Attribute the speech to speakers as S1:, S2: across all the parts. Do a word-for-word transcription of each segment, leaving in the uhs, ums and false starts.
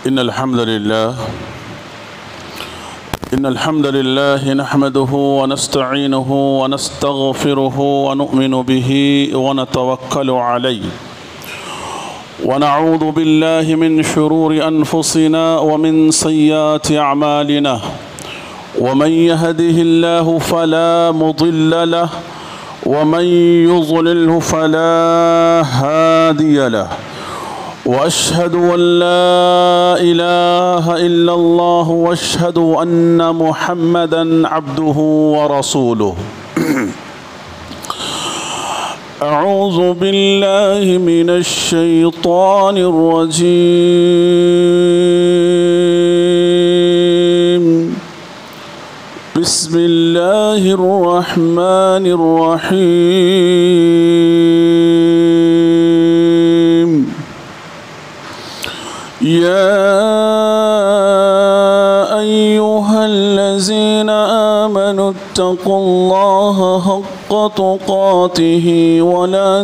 S1: إن الحمد لله إن الحمد لله نحمده ونستعينه ونستغفره ونؤمن به ونتوكل عليه ونعوذ بالله من شرور أنفسنا ومن سيئات أعمالنا ومن يهده الله فلا مضل له ومن يضلله فلا هادي له وأشهد أن لا إله إلا الله وأشهد أن محمدًا عبده ورسوله أعوذ بالله من الشيطان الرجيم بسم الله الرحمن الرحيم يا أيها الذين آمنوا اتقوا الله حق تقاته ولا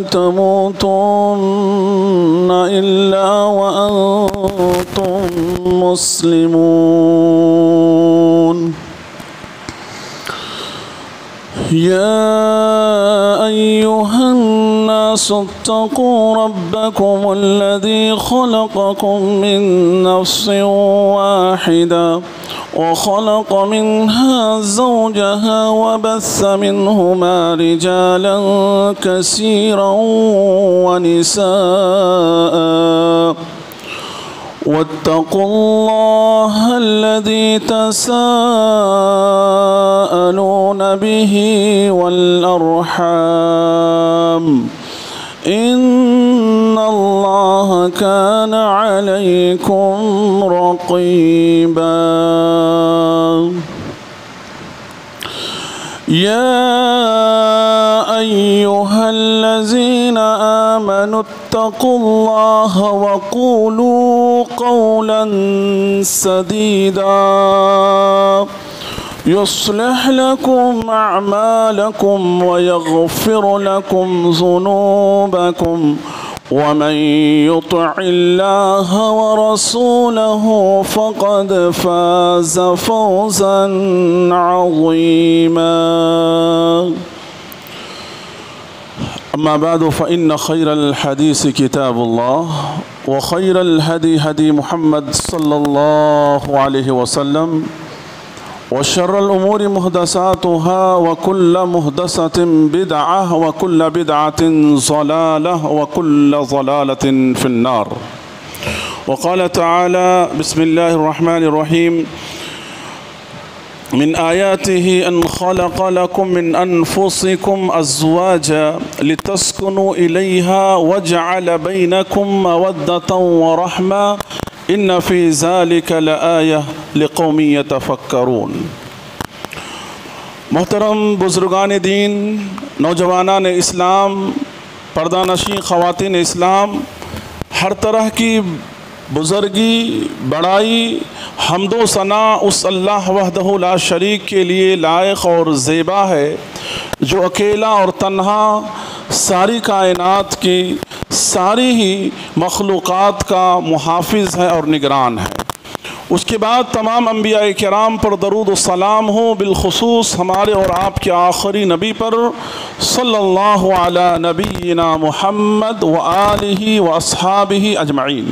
S1: تموتن إلا وأنتم مسلمون يا أيها الناس اتقوا ربكم الذي خلقكم من نفس واحدة وخلق منها زوجها وبث منهما رجالا كثيرا ونساء واتقوا الله الذي تساءلون به والأرحام إن الله كان عليكم رقيبا يا أيها الذين آمنوا اتقوا الله وقولوا قولا سديدا يصلح لكم أعمالكم ويغفر لكم ذنوبكم ومن يطع الله ورسوله فقد فاز فوزا عظيما أما بعد فإن خير الحديث كتاب الله وخير الهدي هدي محمد صلى الله عليه وسلم وشر الأمور محدثاتها وكل محدثة بدعة وكل بدعة ضلالة وكل ضلالة في النار وقال تعالى بسم الله الرحمن الرحيم من آياته أن خلق لكم من أنفسكم أزواجا لتسكنوا إليها وجعل بينكم مودة ورحمة إن في ذلك لآية لقوم يتفكرون محترم بزرگان دین، نوجوانان اسلام، پردہ نشین خواتین اسلام، ہر طرح کی بزرگی، بڑائی، حمد و ثنا اس اللہ وحدہ لا شریک کے لیے لائق اور زیبا ہے جو اکیلا اور تنہا ساری کائنات کی ساری ہی مخلوقات کا محافظ ہے اور نگران ہے۔ اس کے بعد تمام انبیاء کرام پر درود و سلام ہو، بالخصوص ہمارے اور آپ کے آخری نبی پر صلی اللہ علی نبینا محمد وآلہ واصحابہ اجمعین۔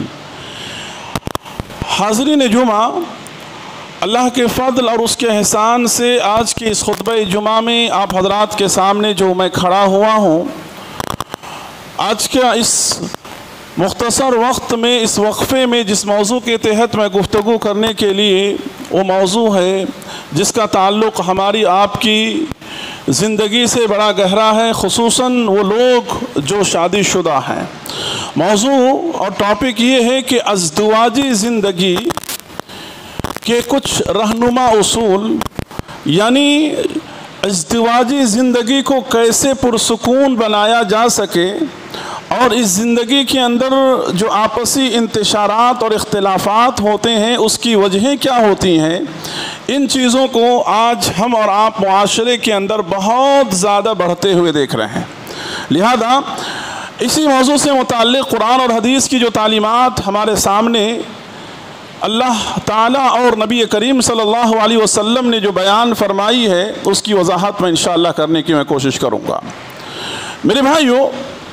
S1: حاضرین جمعہ، اللہ کے فضل اور اس کے احسان سے آج کے اس خطبہ جمعہ میں آپ حضرات کے سامنے جو میں کھڑا ہوا ہوں، آج کا اس مختصر وقت میں، اس وقفے میں جس موضوع کے تحت میں گفتگو کرنے کے لیے، وہ موضوع ہے جس کا تعلق ہماری آپ کی زندگی سے بڑا گہرا ہے، خصوصاً وہ لوگ جو شادی شدہ ہیں۔ موضوع اور ٹاپک یہ ہے کہ ازدواجی زندگی کے کچھ رہنما اصول، یعنی ازدواجی زندگی کو کیسے پرسکون بنایا جا سکے اور اس زندگی کے اندر جو آپسی انتشارات اور اختلافات ہوتے ہیں اس کی وجہیں کیا ہوتی ہیں، ان چیزوں کو آج ہم اور آپ معاشرے کے اندر بہت زیادہ بڑھتے ہوئے دیکھ رہے ہیں۔ لہذا اسی موضوع سے متعلق قرآن اور حدیث کی جو تعلیمات ہمارے سامنے اللہ تعالیٰ اور نبی کریم صلی اللہ علیہ وسلم نے جو بیان فرمائی ہے اس کی وضاحت میں انشاءاللہ کرنے کی میں کوشش کروں گا۔ میرے بھائیو،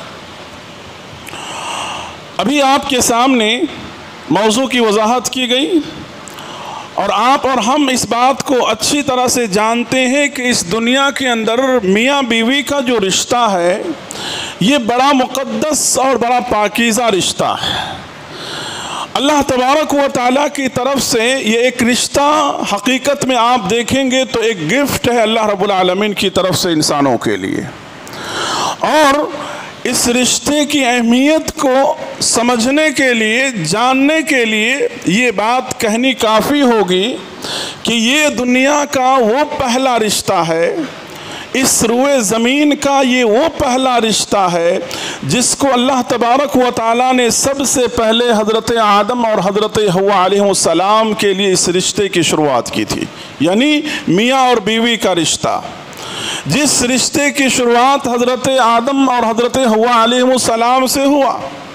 S1: ابھی آپ کے سامنے موضوع کی وضاحت کی گئی اور آپ اور ہم اس بات کو اچھی طرح سے جانتے ہیں کہ اس دنیا کے اندر میاں بیوی کا جو رشتہ ہے یہ بڑا مقدس اور بڑا پاکیزہ رشتہ ہے۔ اللہ تبارک و تعالیٰ کی طرف سے یہ ایک رشتہ حقیقت میں آپ دیکھیں گے تو ایک گفٹ ہے اللہ رب العالمین کی طرف سے انسانوں کے لیے، اور اس رشتے کی اہمیت کو سمجھنے کے لیے، جاننے کے لیے یہ بات کہنی کافی ہوگی کہ یہ دنیا کا وہ پہلا رشتہ ہے، اس روئے زمین کا یہ وہ پہلا رشتہ ہے جس کو اللہ تبارک و تعالیٰ نے سب سے پہلے حضرت آدم اور حضرت حوا علیہ السلام کے لیے اس رشتے کی شروعات کی تھی، یعنی میاں اور بیوی کا رشتہ۔ جس رشتے کی شروعات حضرت آدم اور حضرت حوا علیہ السلام سے ہوا،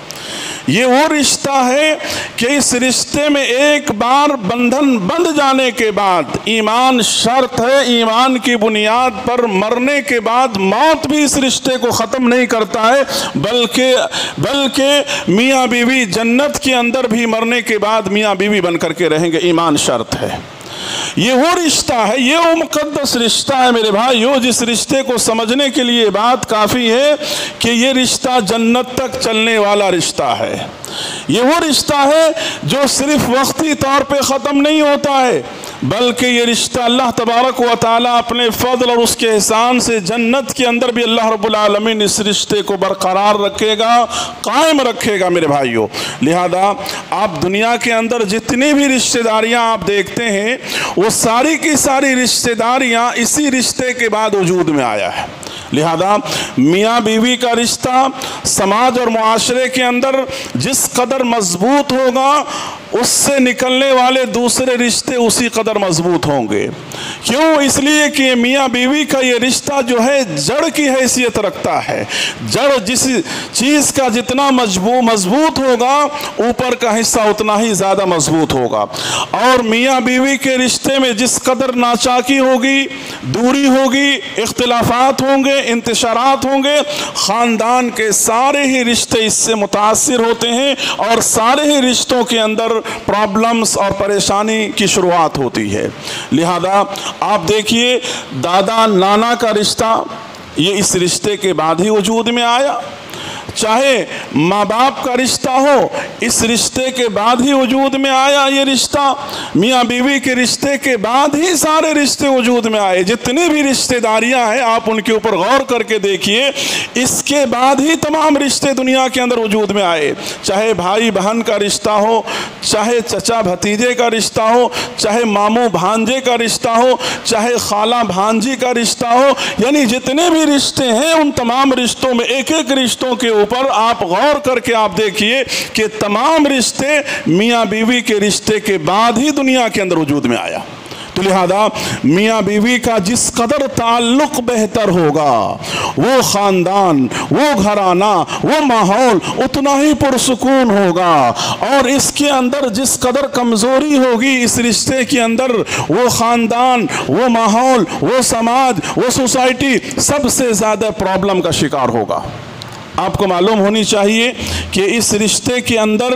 S1: یہ وہ رشتہ ہے کہ اس رشتے میں ایک بار بندھن بندھ جانے کے بعد ایمان شرط ہے، ایمان کی بنیاد پر مرنے کے بعد موت بھی اس رشتے کو ختم نہیں کرتا ہے، بلکہ بلکہ میاں بیوی جنت کے اندر بھی مرنے کے بعد میاں بیوی بن کر کے رہیں گے، ایمان شرط ہے۔ یہ وہ رشتہ ہے، یہ وہ مقدس رشتہ ہے میرے بھائیو، جس رشتے کو سمجھنے کے لیے بات کافی ہے کہ یہ رشتہ جنت تک چلنے والا رشتہ ہے۔ یہ وہ رشتہ ہے جو صرف وقتی طور پہ ختم نہیں ہوتا ہے، بلکہ یہ رشتہ اللہ تبارک و تعالیٰ اپنے فضل اور اس کے احسان سے جنت کے اندر بھی اللہ رب العالمین اس رشتے کو برقرار رکھے گا، قائم رکھے گا میرے بھائیو۔ لہذا آپ دنیا کے اندر جتنی بھی رشتہ داریاں آپ دیکھتے ہیں وہ ساری کی ساری رشتہ داریاں اسی رشتے کے بعد وجود میں آیا ہے۔ لہذا میاں بیوی کا رشتہ سماج اور معاشرے کے اندر جس قدر مضبوط ہوگا اس سے نکلنے والے دوسرے رشتے اسی قدر مضبوط ہوں گے۔ کیوں؟ اس لیے کہ میاں بیوی کا یہ رشتہ جو ہے جڑ کی حیثیت رکھتا ہے۔ جڑ جس چیز کا جتنا مضبوط ہوگا اوپر کا حصہ اتنا ہی زیادہ مضبوط ہوگا، اور میاں بیوی کے رشتے میں جس قدر ناچاکی ہوگی، دوری ہوگی، اختلافات ہوں گے، انتشارات ہوں گے، خاندان کے سارے ہی رشتے اس سے متاثر ہوتے ہیں اور سارے ہی رشتوں کے اندر پرابلمز اور پریشانی کی شروعات ہوتی ہے۔ لہذا آپ دیکھیے دادا نانا کا رشتہ یہ اس رشتے کے بعد ہی وجود میں آیا، چاہے ماں باپ کا رشتہ ہو اس رشتے کے بعد ہی وجود میں آیا یہ رشتہ، میاں بیوی کے رشتے کے بعد ہی سارے رشتے وجود میں آئے۔ جتنی بھی رشتے داریاں ہیں آپ ان کے اوپر غور کر کے دیکھیے، اس کے بعد ہی تمام رشتے دنیا کے اندر وجود میں آئے، چاہے بھائی بہن کا رشتہ ہو، چاہے چچا بھتیجے کا رشتہ ہو، چاہے ماموں بھانجے کا رشتہ ہو، چاہے خالہ بھانجی کا رشتہ ہو، یعنی جتنے بھی رشتے ہیں ان تمام رشتوں میں ایک ایک رشتوں کے اوپر آپ غور کر کے آپ دیکھیے کہ تمام رشتے میاں بیوی کے رشتے کے بعد ہی دنیا کے اندر وجود میں آیا۔ تو لہذا میاں بیوی کا جس قدر تعلق بہتر ہوگا وہ خاندان، وہ گھرانہ، وہ ماحول اتنا ہی پرسکون ہوگا، اور اس کے اندر جس قدر کمزوری ہوگی اس رشتے کے اندر وہ خاندان، وہ ماحول، وہ سماج، وہ سوسائٹی سب سے زیادہ پرابلم کا شکار ہوگا۔ آپ کو معلوم ہونی چاہیے کہ اس رشتے کے اندر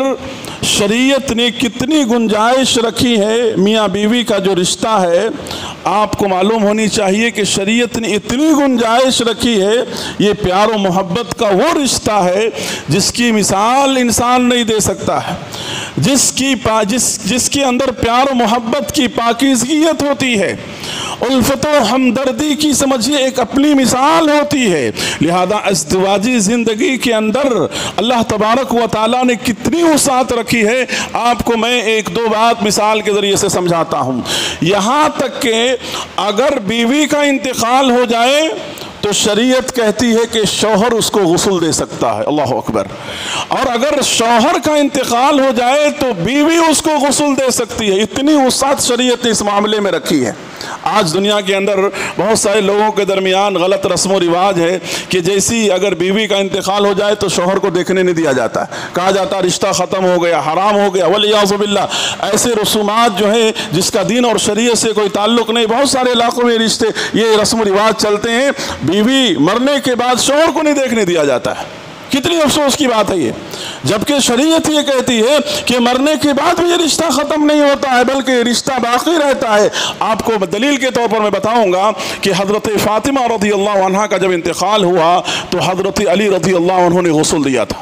S1: شریعت نے کتنی گنجائش رکھی ہے۔ میاں بیوی کا جو رشتہ ہے آپ کو معلوم ہونی چاہیے کہ شریعت نے اتنی گنجائش رکھی ہے، یہ پیار و محبت کا وہ رشتہ ہے جس کی مثال انسان نہیں دے سکتا ہے، جس کی پا جس جس کے اندر پیار و محبت کی پاکیزگیت ہوتی ہے، الفت و ہمدردی کی سمجھیے ایک اپنی مثال ہوتی ہے۔ لہذا ازدواجی زندگی کے اندر اللہ تبارک و تعالیٰ نے کتنی وسعت رکھی ہے، آپ کو میں ایک دو بات مثال کے ذریعے سے سمجھاتا ہوں۔ یہاں تک کہ اگر بیوی کا انتقال ہو جائے تو شریعت کہتی ہے کہ شوہر اس کو غسل دے سکتا ہے، اللہ اکبر، اور اگر شوہر کا انتقال ہو جائے تو بیوی اس کو غسل دے سکتی ہے۔ اتنی وسعت شریعت نے اس معاملے میں رکھی ہے۔ آج دنیا کے اندر بہت سارے لوگوں کے درمیان غلط رسم و رواج ہے کہ جیسی اگر بیوی کا انتقال ہو جائے تو شوہر کو دیکھنے نہیں دیا جاتا ہے، کہا جاتا ہے رشتہ ختم ہو گیا، حرام ہو گیا، والعیاذ باللہ۔ ایسے رسومات جو ہیں جس کا دین اور شریعت سے کوئی تعلق نہیں، بہت سارے علاقوں میں رشتے یہ رسم و رواج چلتے ہیں، بیوی مرنے کے بعد شوہر کو نہیں دیکھنے دیا جاتا ہے۔ کتنی افسوس کی بات ہے یہ، جبکہ شریعت یہ کہتی ہے کہ مرنے کے بعد بھی یہ رشتہ ختم نہیں ہوتا ہے بلکہ یہ رشتہ باقی رہتا ہے۔ آپ کو دلیل کے طور پر میں بتاؤں گا کہ حضرت فاطمہ رضی اللہ عنہ کا جب انتقال ہوا تو حضرت علی رضی اللہ عنہ نے غسل دیا تھا،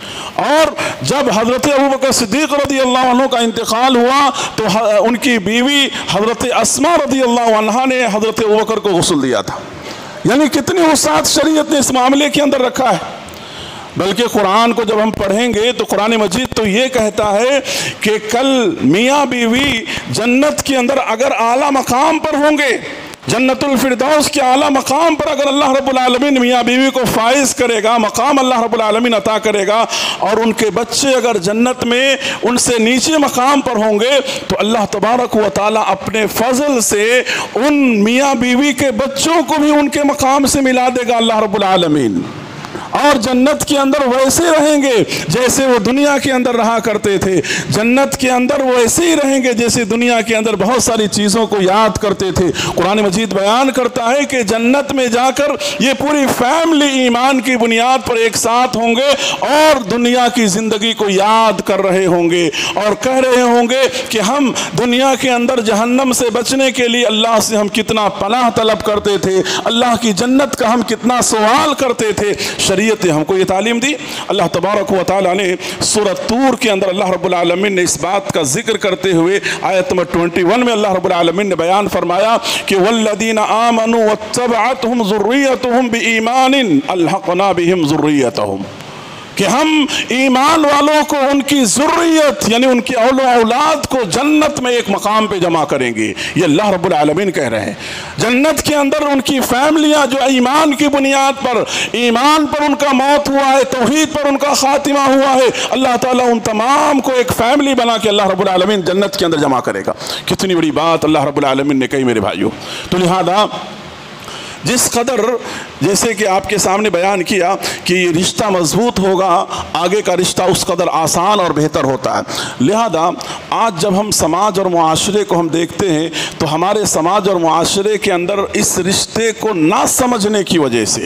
S1: اور جب حضرت ابوبکر صدیق رضی اللہ عنہ کا انتقال ہوا تو ان کی بیوی حضرت اسماء رضی اللہ عنہ نے حضرت ابوبکر کو غسل دیا تھا۔ یعنی کتنی وسعت شریعت نے اس معاملے کے اندر رکھا ہے۔ بلکہ قرآن کو جب ہم پڑھیں گے تو قرآن مجید تو یہ کہتا ہے کہ کل میاں بیوی جنت کے اندر اگر اعلیٰ مقام پر ہوں گے، جنت الفردوس کے اعلیٰ مقام پر اگر اللہ رب العالمین میاں بیوی کو فائز کرے گا، مقام اللہ رب العالمین عطا کرے گا، اور ان کے بچے اگر جنت میں ان سے نیچے مقام پر ہوں گے تو اللہ تبارک و تعالیٰ اپنے فضل سے ان میاں بیوی کے بچوں کو بھی ان کے مقام سے ملا دے گا اللہ رب العالمین، اور جنت کے اندر ویسے رہیں گے جیسے وہ دنیا کے اندر رہا کرتے تھے، جنت کے اندر وہ ایسے ہی رہیں گے جیسے دنیا کے اندر بہت ساری چیزوں کو یاد کرتے تھے۔ قرآن مجید بیان کرتا ہے کہ جنت میں جا کر یہ پوری فیملی ایمان کی بنیاد پر ایک ساتھ ہوں گے اور دنیا کی زندگی کو یاد کر رہے ہوں گے اور کہہ رہے ہوں گے کہ ہم دنیا کے اندر جہنم سے بچنے کے لیے اللہ سے ہم کتنا پناہ طلب کرتے تھے، اللہ کی جنت کا ہم کتنا سوال کرتے تھے۔ شریعت نے ہم کو یہ تعلیم دی۔ اللہ تبارک و تعالیٰ نے سورۃ طور کے اندر اللہ رب العالمین نے اس بات کا ذکر کرتے ہوئے آیت نمبر اکیس میں اللہ رب العالمین نے بیان فرمایا کہ والذین آمنوا واتبعتهم ذریتهم بإیمان الحقنا بهم ذریتهم، کہ ہم ایمان والوں کو ان کی ذریت یعنی ان کی اولاد کو جنت میں ایک مقام پہ جمع کریں گے۔ یہ اللہ رب العالمین کہہ رہے ہیں جنت کے اندر ان کی فیملیاں جو ایمان کی بنیاد پر، ایمان پر ان کا موت ہوا ہے، توحید پر ان کا خاتمہ ہوا ہے، اللہ تعالیٰ ان تمام کو ایک فیملی بنا کے اللہ رب العالمین جنت کے اندر جمع کرے گا۔ کتنی بڑی بات اللہ رب العالمین نے کہی میرے بھائیوں۔ تو لہذا جس قدر جیسے کہ آپ کے سامنے بیان کیا کہ یہ رشتہ مضبوط ہوگا، آگے کا رشتہ اس قدر آسان اور بہتر ہوتا ہے۔ لہذا آج جب ہم سماج اور معاشرے کو ہم دیکھتے ہیں تو ہمارے سماج اور معاشرے کے اندر اس رشتے کو نہ سمجھنے کی وجہ سے،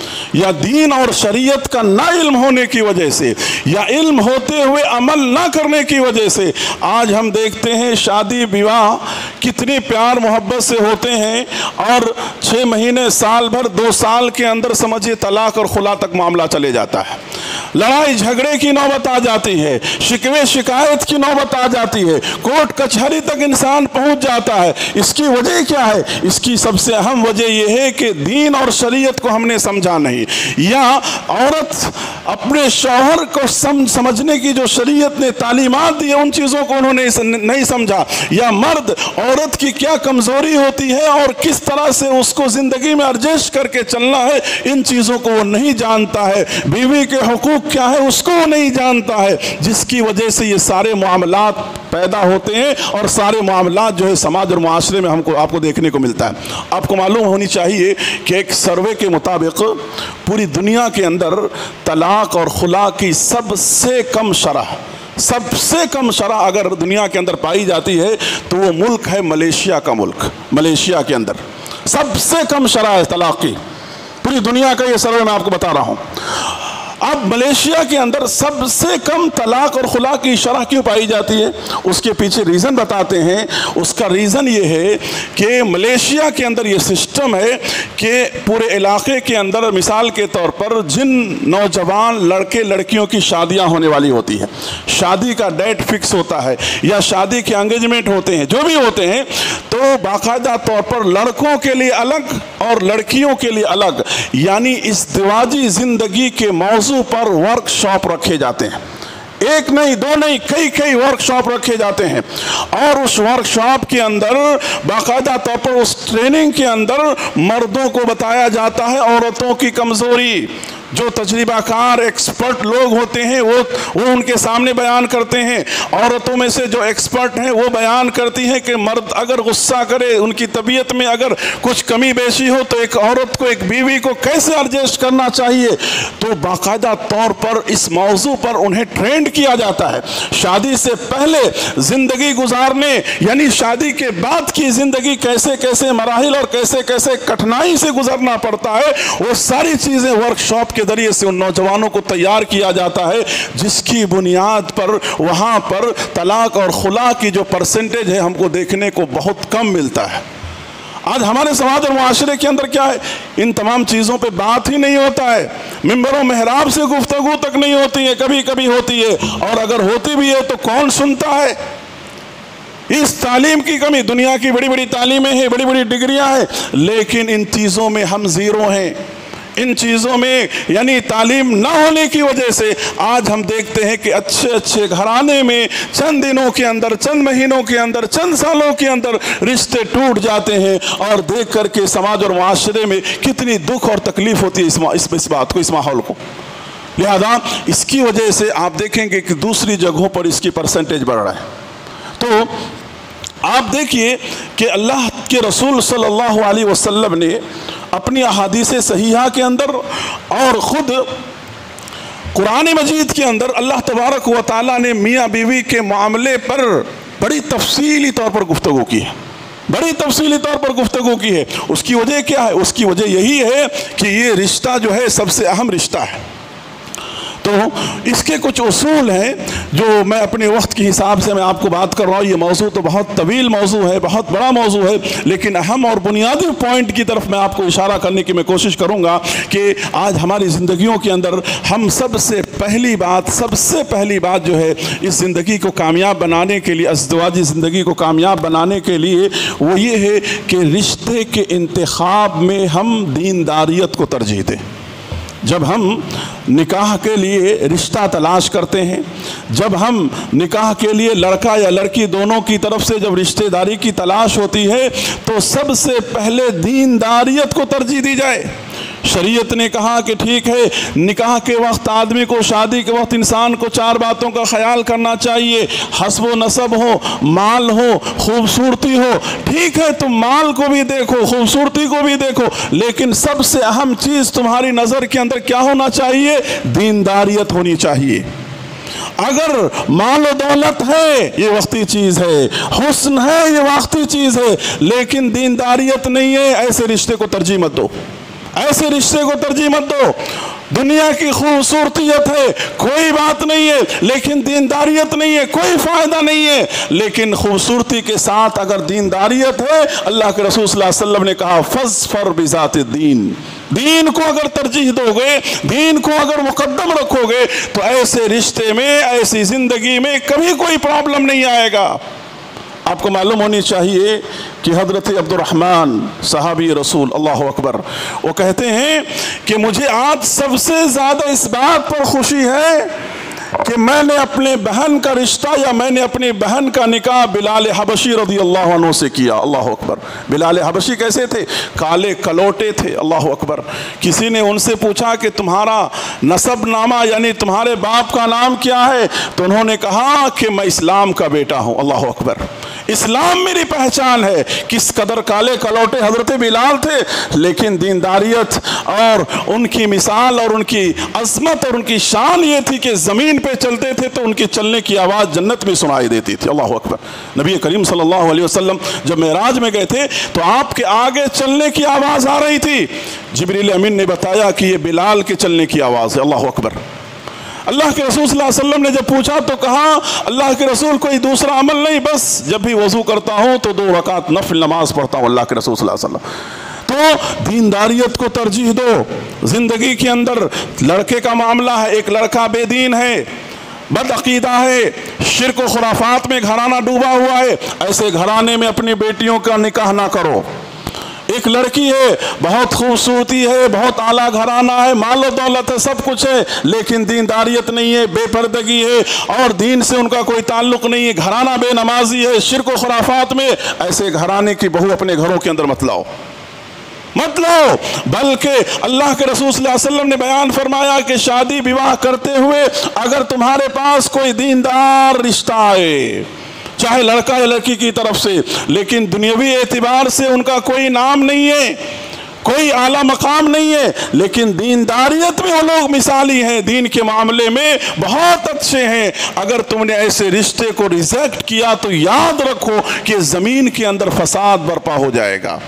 S1: یا دین اور شریعت کا نہ علم ہونے کی وجہ سے، یا علم ہوتے ہوئے عمل نہ کرنے کی وجہ سے، آج ہم دیکھتے ہیں شادی بیواہ کتنی پیار محبت سے ہوتے ہیں اور چھ مہینے سال بھر دو سال کے اندر سمجھے طلاق اور خلا تک معاملہ چلے جاتا ہے، لڑائی جھگڑے کی نوبت آ جاتی ہے، شکوے شکایت کی نوبت آ جاتی ہے، کورٹ کچہری تک انسان پہنچ جاتا ہے۔ اس کی وجہ کیا ہے؟ اس کی سب سے اہم وجہ یہ ہے کہ دین اور شریعت کو ہم نے سمجھا نہیں، یا عورت اپنے شوہر کو سمجھنے کی جو شریعت نے تعلیمات دی ان چیزوں کو انہوں نے نہیں سمجھا، یا مرد عورت کی کیا کمزوری ہوتی ہے اور کس طرح سے اس کو زندگی میں ایڈجسٹ کر کے چلنا ہے ان چیزوں کو وہ نہیں جانتا ہے، بیوی کے حقوق کیا ہے اس کو وہ نہیں جانتا ہے، جس کی وجہ سے یہ سارے معاملات پیدا ہوتے ہیں اور سارے معاملات جو ہے سماج اور معاشرے میں ہم کو آپ کو دیکھنے کو ملتا ہے۔ آپ کو معلوم ہونی چاہیے کہ ایک سروے کے مطابق پوری دنیا کے اندر طلاق اور خلا کی سب سے کم شرح سب سے کم شرح اگر دنیا کے اندر پائی جاتی ہے تو وہ ملک ہے ملیشیا کا ملک۔ ملیشیا کے اندر سب سے کم شرح ہے طلاق کی، پوری دنیا کا یہ سروے میں آپ کو بتا رہا ہوں۔ اب ملیشیا کے اندر سب سے کم طلاق اور خلا کی شرح کیوں پائی جاتی ہے؟ اس کے پیچھے ریزن بتاتے ہیں۔ اس کا ریزن یہ ہے کہ ملیشیا کے اندر یہ سسٹم ہے کہ پورے علاقے کے اندر مثال کے طور پر جن نوجوان لڑکے لڑکیوں کی شادیاں ہونے والی ہوتی ہیں، شادی کا ڈیٹ فکس ہوتا ہے یا شادی کے انگیجمنٹ ہوتے ہیں، جو بھی ہوتے ہیں، تو باقاعدہ طور پر لڑکوں کے لیے الگ اور لڑکیوں کے لیے الگ، یعنی ازدواجی زندگی کے موضوع پر ورک شاپ رکھے جاتے ہیں۔ ایک نہیں دو نہیں کئی کئی ورک شاپ رکھے جاتے ہیں، اور اس ورک شاپ کے اندر باقاعدہ طور پر اس ٹریننگ کے اندر مردوں کو بتایا جاتا ہے عورتوں کی کمزوری، जो तजर्बा कार एक्सपर्ट लोग होते हैं वो वो उनके सामने बयान करते हैं। औरतों में से जो एक्सपर्ट हैं वो बयान करती हैं कि मर्द अगर गुस्सा करे, उनकी तबीयत में अगर कुछ कमी बेशी हो तो एक औरत को, एक बीवी को कैसे एडजस्ट करना चाहिए। तो बाकायदा तौर पर इस मौजू पर उन्हें ट्रेंड किया जाता है। शादी से पहले ज़िंदगी गुजारने यानी शादी के बाद की ज़िंदगी कैसे कैसे मराहिल और कैसे कैसे कठिनाई से गुजरना पड़ता है, वो सारी चीज़ें वर्कशॉप के जरिए से उन नौजवानों को तैयार किया जाता है, जिसकी बुनियाद पर वहाँ पर तलाक और खुला की जो परसेंटेज है हमको देखने को बहुत कम मिलता है। आज हमारे समाज और मुआशरे के अंदर क्या है, इन तमाम चीज़ों पे बात ही नहीं होता है। मिंबरों महराब से गुफ्तगू तक नहीं होती है, कभी कभी होती है, और अगर होती भी है तो कौन सुनता है। इस तालीम की कमी, दुनिया की बड़ी बड़ी तालीमें हैं, बड़ी बड़ी डिग्रियां हैं, लेकिन इन चीज़ों में हम ज़ीरो हैं। इन चीज़ों में यानी तालीम ना होने की वजह से आज हम देखते हैं कि अच्छे अच्छे घराने में चंद दिनों के अंदर, चंद महीनों के अंदर, चंद सालों के अंदर रिश्ते टूट जाते हैं, और देख करके समाज और माशरे में कितनी दुख और तकलीफ़ होती है इस, इस, इस बात को, इस माहौल को। लिहाजा इसकी वजह से आप देखेंगे कि दूसरी जगहों पर इसकी परसेंटेज बढ़ रहा है। तो आप देखिए कि अल्लाह के रसूल सल्लल्लाहु अलैहि वसल्लम ने अपनी अहादीस सहीहा के अंदर और ख़ुद कुरान मजीद के अंदर अल्लाह तबारक व तआला ने मियाँ बीवी के मामले पर बड़ी तफसीली तौर पर गुफ्तगू की है, बड़ी तफसीली तौर पर गुफ्तगू की है। उसकी वजह क्या है? उसकी वजह यही है कि ये रिश्ता जो है सबसे अहम रिश्ता है। तो इसके कुछ उसूल हैं जो मैं अपने वक्त के हिसाब से मैं आपको बात कर रहा हूँ। ये मौजू तो बहुत तवील मौजू है, बहुत बड़ा मौजू है, लेकिन अहम और बुनियादी पॉइंट की तरफ मैं आपको इशारा करने की मैं कोशिश करूँगा कि आज हमारी ज़िंदगियों के अंदर हम सबसे पहली बात सबसे पहली बात जो है इस ज़िंदगी को कामयाब बनाने के लिए, अज़दवाजी ज़िंदगी को कामयाब बनाने के लिए, वो ये है कि रिश्ते के इंतखाब में हम दीनदारियत को तरजीह दें। जब हम निकाह के लिए रिश्ता तलाश करते हैं, जब हम निकाह के लिए लड़का या लड़की दोनों की तरफ से जब रिश्तेदारी की तलाश होती है तो सबसे पहले दीनदारियत को तरजीह दी जाए। शरीयत ने कहा कि ठीक है, निकाह के वक्त आदमी को, शादी के वक्त इंसान को चार बातों का ख्याल करना चाहिए। हस्ब व नसब हो, माल हो, खूबसूरती हो। ठीक है, तुम माल को भी देखो, खूबसूरती को भी देखो, लेकिन सबसे अहम चीज़ तुम्हारी नज़र के अंदर क्या होना चाहिए? दीनदारियत होनी चाहिए। अगर माल और दौलत है ये वक्ती चीज़ है, हुस्न है ये वक्ती चीज़ है, लेकिन दीनदारियत नहीं है, ऐसे रिश्ते को तरजीह मत दो, ऐसे रिश्ते को तरजीह मत दो। दुनिया की खूबसूरतियत है, कोई बात नहीं है, लेकिन दीनदारियत नहीं है, कोई फ़ायदा नहीं है। लेकिन खूबसूरती के साथ अगर दीनदारियत है, अल्लाह के रसूल सल्लल्लाहु अलैहि वसल्लम ने कहा फ़ज़्फ़र बिज़ाति दीन, दीन को अगर तरजीह दोगे, दीन को अगर मुकद्दम रखोगे तो ऐसे रिश्ते में, ऐसी ज़िंदगी में कभी कोई प्रॉब्लम नहीं आएगा। आपको मालूम होनी चाहिए कि हज़रत अब्दुर्रहमान सहाबी रसूल, अल्लाह अकबर, वो कहते हैं कि मुझे आज सबसे ज़्यादा इस बात पर खुशी है कि मैंने अपने बहन का रिश्ता या मैंने अपनी बहन का निकाह बिलाल हबशी रज़ी अल्लाह अन्हु से किया। अल्लाह अकबर। बिलाल हबशी कैसे थे? काले कलोटे थे। अल्लाह अकबर। किसी ने उनसे पूछा कि तुम्हारा नसब नामा यानी तुम्हारे बाप का नाम क्या है? तो उन्होंने कहा कि मैं इस्लाम का बेटा हूँ। अल्लाह अकबर। इस्लाम मेरी पहचान है। किस कदर काले कलौटे हज़रत बिलाल थे, लेकिन दीनदारियत और उनकी मिसाल और उनकी अज़मत और उनकी शान ये थी कि ज़मीन पे चलते थे तो उनके चलने की आवाज़ जन्नत में सुनाई देती थी। अल्लाह अकबर। नबी करीम सल्लल्लाहु अलैहि वसल्लम जब मेराज में गए थे तो आपके आगे चलने की आवाज़ आ रही थी। जिब्रील अमीन ने बताया कि ये बिलाल के चलने की आवाज़ है। अल्लाह अकबर। अल्लाह के रसूल सल्लल्लाहु अलैहि वसल्लम ने जब पूछा तो कहा, अल्लाह के रसूल कोई दूसरा अमल नहीं, बस जब भी वज़ू करता हूँ तो दो रकात नफिल नमाज पढ़ता हूँ। अल्लाह के रसूल सल्लल्लाहु अलैहि वसल्लम। तो दीनदारियत को तरजीह दो। ज़िंदगी के अंदर लड़के का मामला है, एक लड़का बेदीन है, बदअकीदा है, शिर्क व खुराफात में घराना डूबा हुआ है, ऐसे घराने में अपनी बेटियों का निकाह ना करो। एक लड़की है, बहुत खूबसूरती है, बहुत आला घराना है, माल और दौलत है, सब कुछ है, लेकिन दीनदारियत नहीं है, बेपर्दगी है और दीन से उनका कोई ताल्लुक नहीं है, घराना बेनमाजी है, शिर्क व खुराफात में, ऐसे घराने की बहू अपने घरों के अंदर मत लाओ। مت لو، بلکہ اللہ کے رسول صلی اللہ علیہ وسلم نے بیان فرمایا کہ شادی بیاہ کرتے ہوئے اگر تمہارے پاس کوئی دیندار رشتہ آئے، چاہے لڑکا یا لڑکی کی طرف سے، لیکن دنیاوی اعتبار سے ان کا کوئی نام نہیں ہے، کوئی اعلیٰ مقام نہیں ہے، لیکن دینداریت میں وہ لوگ مثالی ہیں، دین کے معاملے میں بہت اچھے ہیں، اگر تم نے ایسے رشتے کو ریجیکٹ کیا تو یاد رکھو کہ زمین کے اندر فساد برپا ہو جائے گا۔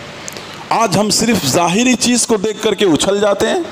S1: آج ہم صرف ظاہری چیز کو دیکھ کر کے اچھل جاتے ہیں،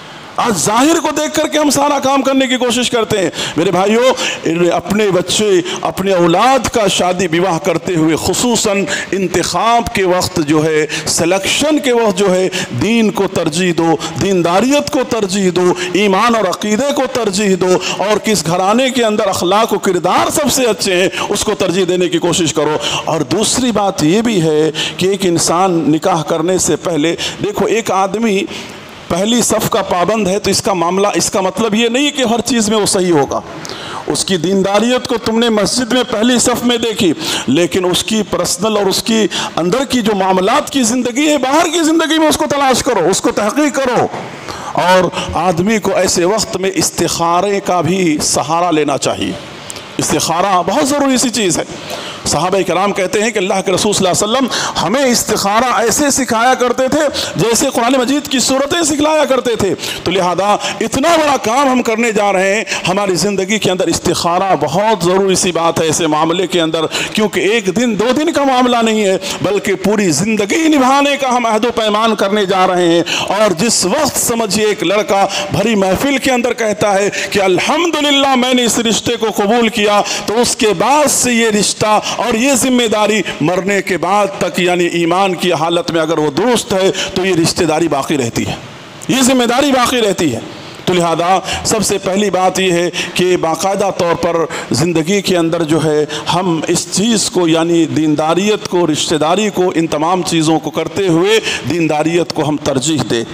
S1: آج ظاہر کو دیکھ کر کے ہم سارا کام کرنے کی کوشش کرتے ہیں۔ میرے بھائیوں، اپنے بچے، اپنے اولاد کا شادی بیاہ کرتے ہوئے خصوصاً انتخاب کے وقت جو ہے، سلیکشن کے وقت جو ہے، دین کو ترجیح دو، دینداریت کو ترجیح دو، ایمان اور عقیدے کو ترجیح دو، اور کس گھرانے کے اندر اخلاق و کردار سب سے اچھے ہیں اس کو ترجیح دینے کی کوشش کرو۔ اور دوسری بات یہ بھی ہے کہ ایک انسان نکاح کرنے سے پہلے، دیکھو ایک آدمی پہلی صف کا پابند ہے تو اس کا معاملہ، اس کا مطلب یہ نہیں کہ ہر چیز میں وہ صحیح ہوگا۔ اس کی دینداریت کو تم نے مسجد میں پہلی صف میں دیکھی، لیکن اس کی پرسنل اور اس کی اندر کی جو معاملات کی زندگی ہے، باہر کی زندگی میں اس کو تلاش کرو، اس کو تحقیق کرو۔ اور آدمی کو ایسے وقت میں استخارے کا بھی سہارا لینا چاہیے۔ استخارہ بہت ضروری سی چیز ہے۔ صحابہ کرام کہتے ہیں کہ اللہ کے رسول صلی اللہ علیہ وسلم ہمیں استخارہ ایسے سکھایا کرتے تھے جیسے قرآن مجید کی صورتیں سکھلایا کرتے تھے۔ تو لہذا اتنا بڑا کام ہم کرنے جا رہے ہیں، ہماری زندگی کے اندر استخارہ بہت ضروری سی بات ہے ایسے معاملے کے اندر، کیونکہ ایک دن دو دن کا معاملہ نہیں ہے، بلکہ پوری زندگی نبھانے کا ہم عہد و پیمان کرنے جا رہے ہیں۔ اور جس وقت سمجھیے ایک لڑکا بھری محفل کے اندر کہتا ہے کہ الحمدللہ میں نے اس رشتے کو قبول کیا، تو اس کے بعد سے یہ رشتہ اور یہ ذمہ داری مرنے کے بعد تک، یعنی ایمان کی حالت میں اگر وہ درست ہے تو یہ رشتہ داری باقی رہتی ہے، یہ ذمہ داری باقی رہتی ہے۔ تو لہذا سب سے پہلی بات یہ ہے کہ باقاعدہ طور پر زندگی کے اندر جو ہے ہم اس چیز کو، یعنی دینداریت کو، رشتہ داری کو، ان تمام چیزوں کو کرتے ہوئے دینداریت کو ہم ترجیح دیں۔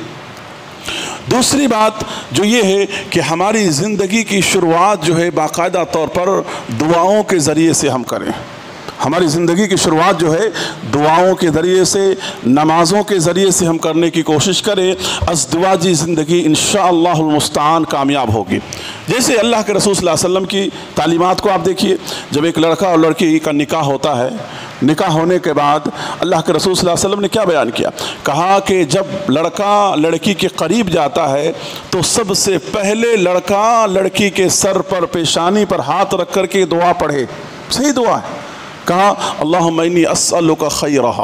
S1: دوسری بات جو یہ ہے کہ ہماری زندگی کی شروعات جو ہے باقاعدہ طور پر دعاؤں کے ذریعے سے ہم کریں۔ ہماری زندگی کی شروعات جو ہے دعاؤں کے ذریعے سے، نمازوں کے ذریعے سے ہم کرنے کی کوشش کریں۔ ازدواجی زندگی انشاءاللہ المستعان کامیاب ہوگی۔ جیسے اللہ کے رسول صلی اللہ علیہ وسلم کی تعلیمات کو آپ دیکھیے، جب ایک لڑکا اور لڑکی کا نکاح ہوتا ہے، نکاح ہونے کے بعد اللہ کے رسول صلی اللہ علیہ وسلم نے کیا بیان کیا؟ کہا کہ جب لڑکا لڑکی کے قریب جاتا ہے تو سب سے پہلے لڑکا لڑکی کے سر پر، پیشانی پر ہاتھ رکھ کر کے دعا پڑھے۔ صحیح دعا ہے۔ کہا اللہم انی اسألک خیرہا،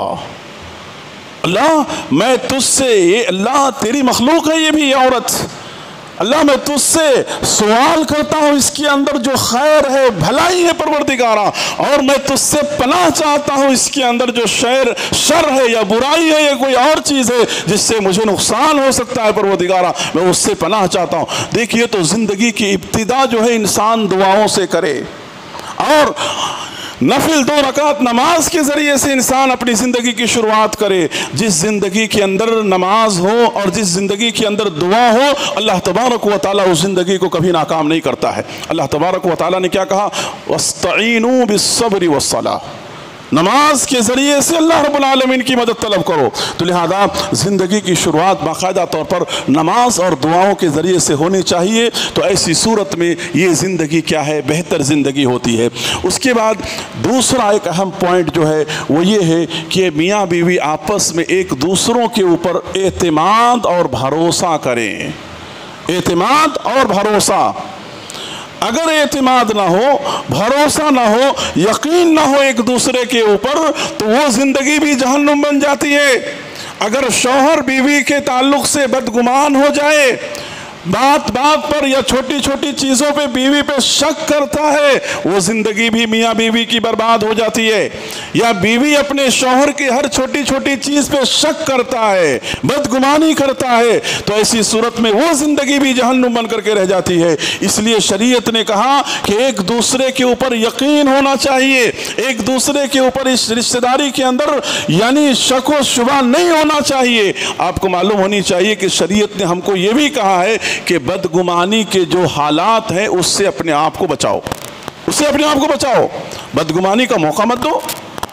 S1: اللہ میں تجھ سے، یہ اللہ تیری مخلوق ہے یہ بھی یہ عورت، اللہ میں تجھ سے سوال کرتا ہوں اس کے اندر جو خیر ہے، بھلائی ہے پروردگارہ، اور میں تجھ سے پناہ چاہتا ہوں اس کے اندر جو شر شر ہے یا برائی ہے یا کوئی اور چیز ہے جس سے مجھے نقصان ہو سکتا ہے پروردگارہ، میں اس سے پناہ چاہتا ہوں۔ دیکھیے تو زندگی کی ابتدا جو ہے انسان دعاؤں سے کرے، اور نفل دو رکعت نماز کے ذریعے سے انسان اپنی زندگی کی شروعات کرے۔ جس زندگی کے اندر نماز ہو اور جس زندگی کے اندر دعا ہو، اللہ تبارک و تعالیٰ اس زندگی کو کبھی ناکام نہیں کرتا ہے۔ اللہ تبارک و تعالیٰ نے کیا کہا؟ وَاسْتَعِینُوا بِالصَّبْرِ وَالصَّلَاةِ، نماز کے ذریعے سے اللہ رب العالمین کی مدد طلب کرو۔ تو لہذا زندگی کی شروعات باقاعدہ طور پر نماز اور دعاؤں کے ذریعے سے ہونی چاہیے، تو ایسی صورت میں یہ زندگی کیا ہے؟ بہتر زندگی ہوتی ہے۔ اس کے بعد دوسرا ایک اہم پوائنٹ جو ہے وہ یہ ہے کہ میاں بیوی آپس میں ایک دوسروں کے اوپر اعتماد اور بھروسہ کریں۔ اعتماد اور بھروسہ، اگر اعتماد نہ ہو، بھروسہ نہ ہو، یقین نہ ہو ایک دوسرے کے اوپر، تو وہ زندگی بھی جہنم بن جاتی ہے۔ اگر شوہر بیوی کے تعلق سے بدگمان ہو جائے، بات بات پر یا چھوٹی چھوٹی چیزوں پہ بیوی پہ شک کرتا ہے، وہ زندگی بھی میاں بیوی کی برباد ہو جاتی ہے۔ یا بیوی اپنے شوہر کی ہر چھوٹی چھوٹی چیز پہ شک کرتا ہے، بدگمانی کرتا ہے، تو ایسی صورت میں وہ زندگی بھی جہنم بن کر کے رہ جاتی ہے۔ اس لیے شریعت نے کہا کہ ایک دوسرے کے اوپر یقین ہونا چاہیے، ایک دوسرے کے اوپر اس رشتہ داری کے اندر یعنی شک و شبہ نہیں ہونا چاہیے۔ آپ کو معلوم ہونی چاہیے کہ شریعت نے ہم کو یہ بھی کہا ہے کہ بدگمانی کے جو حالات ہیں اس سے اپنے آپ کو بچاؤ، اس سے اپنے آپ کو بچاؤ۔ بدگمانی کا موقع مت دو،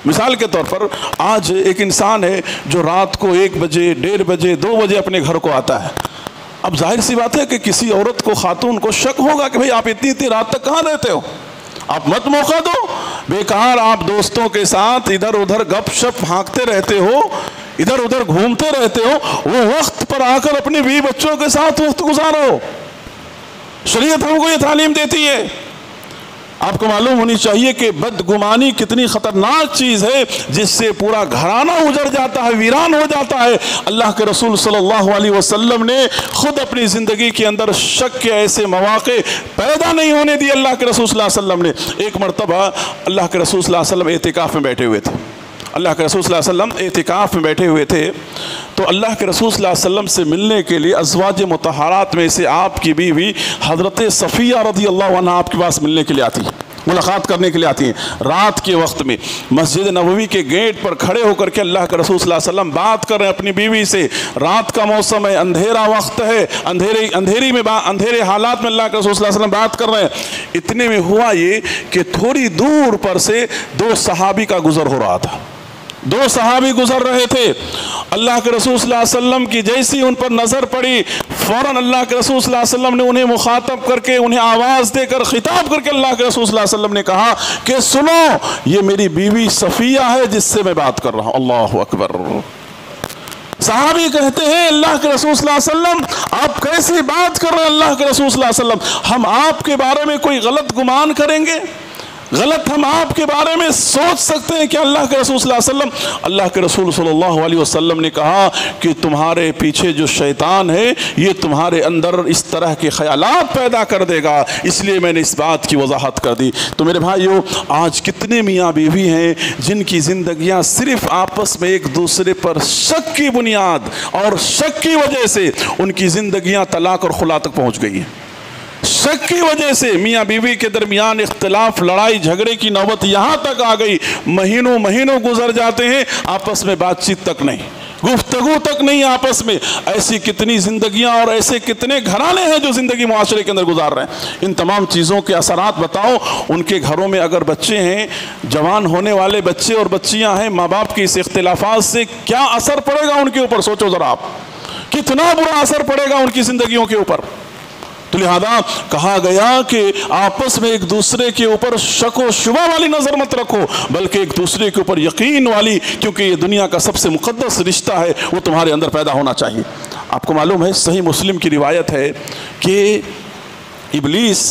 S1: مثال کے طور پر آج ایک انسان ہے جو رات کو ایک بجے ڈیڑھ بجے دو بجے اپنے گھر کو آتا ہے. اب ظاہر سی بات ہے کہ کسی عورت کو خاتون کو شک ہوگا کہ بھئی آپ اتنی اتنی رات تک کہاں رہتے ہو, آپ مت موقع دو, بیکار آپ دوستوں کے ساتھ ادھر ادھر گپ شپ ہانکتے رہتے ہو, ادھر ادھر گھومتے رہتے ہو, وہ وقت پر آ کر اپنے بیوی بچوں کے ساتھ وقت گزارو. شریعت ہم کو یہ تعلیم دیتی ہے. آپ کو معلوم ہونی چاہیے کہ بدگمانی کتنی خطرناک چیز ہے جس سے پورا گھرانہ اجڑ جاتا ہے, ویران ہو جاتا ہے. اللہ کے رسول صلی اللہ علیہ وسلم نے خود اپنی زندگی کے اندر شک کے ایسے مواقع پیدا نہیں ہونے دی. اللہ کے رسول صلی اللہ علیہ وسلم نے ایک مرتبہ اللہ کے رسول صلی اللہ علیہ وسلم اعتکاف میں بیٹھے ہوئے تھے. اللہ کے رسول صلی اللہ علیہ وسلم اعتکاف میں بیٹھے ہوئے تھے تو اللہ کے رسول صلی اللہ علیہ وسلم سے ملنے کے لیے ازواج مطہرات میں سے آپ کی بیوی حضرت صفیہ رضی اللہ عنہا آپ کے پاس ملنے کے لیے آتی ہیں, ملاقات کرنے کے لیے آتی ہیں. رات کے وقت میں مسجد نبوی کے گیٹ پر کھڑے ہو کر کے اللہ کے رسول صلی اللہ علیہ وسلم بات کر رہے ہیں اپنی بیوی سے. رات کا موسم ہے, اندھیرا وقت ہے, اندھیرے اندھیری میں اندھیرے حالات میں اللہ کے رسول صلی اللہ علیہ وسلم بات کر رہے ہیں. اتنے میں ہوا یہ کہ تھوڑی دور پر سے دو صحابی کا گزر ہو رہا تھا. دو صحابی گزر رہے تھے. اللہ کے رسول صلی اللہ علیہ وسلم کی جیسی ان پر نظر پڑی, فوراً اللہ کے رسول صلی اللہ علیہ وسلم نے انہیں مخاطب کر کے, انہیں آواز دے کر, خطاب کر کے اللہ کے رسول صلی اللہ علیہ وسلم نے کہا کہ سنو, یہ میری بیوی صفیہ ہے جس سے میں بات کر رہا ہوں. اللہ اکبر. صحابی کہتے ہیں اللہ کے رسول صلی اللہ علیہ وسلم آپ کیسی بات کر رہے ہیں. اللہ کے رسول صلی اللہ علیہ وسلم ہم آپ کے بارے میں کوئی غلط گمان کریں گے, غلط ہم آپ کے بارے میں سوچ سکتے ہیں کہ اللہ کے رسول صلی اللہ علیہ وسلم اللہ کے رسول صلی اللہ علیہ وسلم نے کہا کہ تمہارے پیچھے جو شیطان ہے یہ تمہارے اندر اس طرح کے خیالات پیدا کر دے گا, اس لیے میں نے اس بات کی وضاحت کر دی. تو میرے بھائیو, آج کتنے میاں بیوی ہیں جن کی زندگیاں صرف آپس میں ایک دوسرے پر شک کی بنیاد اور شک کی وجہ سے ان کی زندگیاں طلاق اور خلا تک پہنچ گئی ہیں. شک کی وجہ سے میاں بیوی کے درمیان اختلاف, لڑائی جھگڑے کی نوبت یہاں تک آ گئی, مہینوں مہینوں گزر جاتے ہیں, آپس میں بات چیت تک نہیں, گفتگو تک نہیں آپس میں. ایسی کتنی زندگیاں اور ایسے کتنے گھرانے ہیں جو زندگی معاشرے کے اندر گزار رہے ہیں. ان تمام چیزوں کے اثرات بتاؤ. ان کے گھروں میں اگر بچے ہیں, جوان ہونے والے بچے اور بچیاں ہیں, ماں باپ کے اس اختلافات سے کیا اثر پڑے گا ان کے اوپر, سوچو ذرا آپ, کتنا برا اثر پڑے گا ان کی زندگیوں کے اوپر. تو لہذا کہا گیا کہ آپس میں ایک دوسرے کے اوپر شک و شبہ والی نظر مت رکھو, بلکہ ایک دوسرے کے اوپر یقین والی, کیونکہ یہ دنیا کا سب سے مقدس رشتہ ہے, وہ تمہارے اندر پیدا ہونا چاہیے. آپ کو معلوم ہے صحیح مسلم کی روایت ہے کہ ابلیس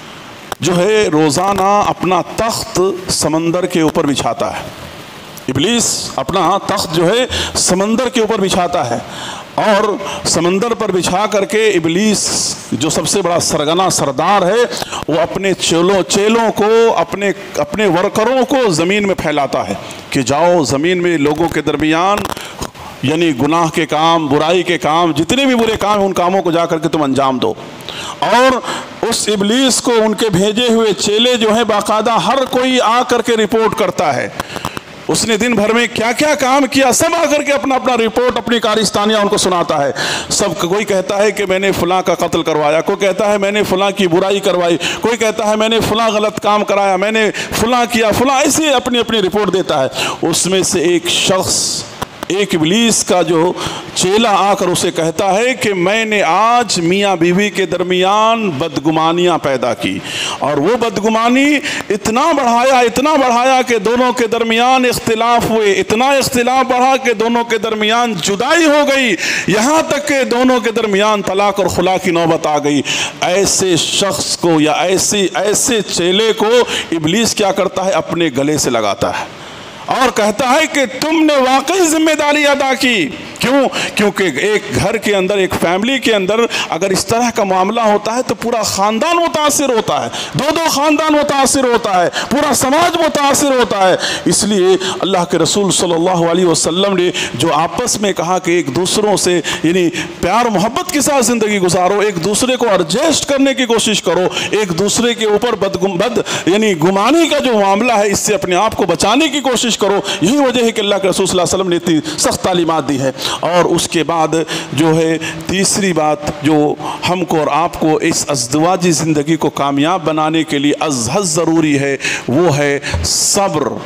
S1: جو ہے روزانہ اپنا تخت سمندر کے اوپر بچھاتا ہے. ابلیس اپنا تخت جو ہے سمندر کے اوپر بچھاتا ہے, اور سمندر پر بچھا کر کے ابلیس جو سب سے بڑا سرگنا سردار ہے وہ اپنے چیلوں چیلوں کو اپنے اپنے ورکروں کو زمین میں پھیلاتا ہے کہ جاؤ زمین میں لوگوں کے درمیان یعنی گناہ کے کام, برائی کے کام, جتنے بھی برے کام ہیں ان کاموں کو جا کر کے تم انجام دو. اور اس ابلیس کو ان کے بھیجے ہوئے چیلے جو ہیں باقاعدہ ہر کوئی آ کر کے رپورٹ کرتا ہے, اس نے دن بھر میں کیا کیا کام کیا, سب آ کر کے اپنا اپنا رپورٹ, اپنی کارستانیاں ان کو سناتا ہے. سب کوئی کہتا ہے کہ میں نے فلاں کا قتل کروایا, کوئی کہتا ہے میں نے فلاں کی برائی کروائی, کوئی کہتا ہے میں نے فلاں غلط کام کرایا, میں نے فلاں کیا, فلاں, ایسے اپنی اپنی رپورٹ دیتا ہے. اس میں سے ایک شخص, ایک ابلیس کا جو چیلا آ کر اسے کہتا ہے کہ میں نے آج میاں بیوی کے درمیان بدگمانیاں پیدا کی, اور وہ بدگمانی اتنا بڑھایا اتنا بڑھایا کہ دونوں کے درمیان اختلاف ہوئے, اتنا اختلاف بڑھا کہ دونوں کے درمیان جدائی ہو گئی, یہاں تک کہ دونوں کے درمیان طلاق اور خلا کی نوبت آ گئی. ایسے شخص کو یا ایسے ایسے چیلے کو ابلیس کیا کرتا ہے, اپنے گلے سے لگاتا ہے اور کہتا ہے کہ تم نے واقعی ذمہ داری ادا کی. کیوں؟ کیونکہ ایک گھر کے اندر, ایک فیملی کے اندر اگر اس طرح کا معاملہ ہوتا ہے تو پورا خاندان متاثر ہوتا ہے, دو دو خاندان متاثر ہوتا ہے, پورا سماج متاثر ہوتا ہے. اس لیے اللہ کے رسول صلی اللہ علیہ وسلم نے جو آپس میں کہا کہ ایک دوسروں سے یعنی پیار محبت کے ساتھ زندگی گزارو, ایک دوسرے کو ایڈجسٹ کرنے کی کوشش کرو, ایک دوسرے کے اوپر بد بد یعنی گمانی کا جو معاملہ ہے اس سے اپنے آپ کو بچانے کی کوشش کرو. یہی وجہ ہے کہ اللہ کے رسول صلی اللہ علیہ وسلم نے اتنی سخت تعلیمات دی ہے. اور اس کے بعد جو ہے تیسری بات جو ہم کو اور آپ کو اس ازدواجی زندگی کو کامیاب بنانے کے لیے از حد ضروری ہے وہ ہے صبر,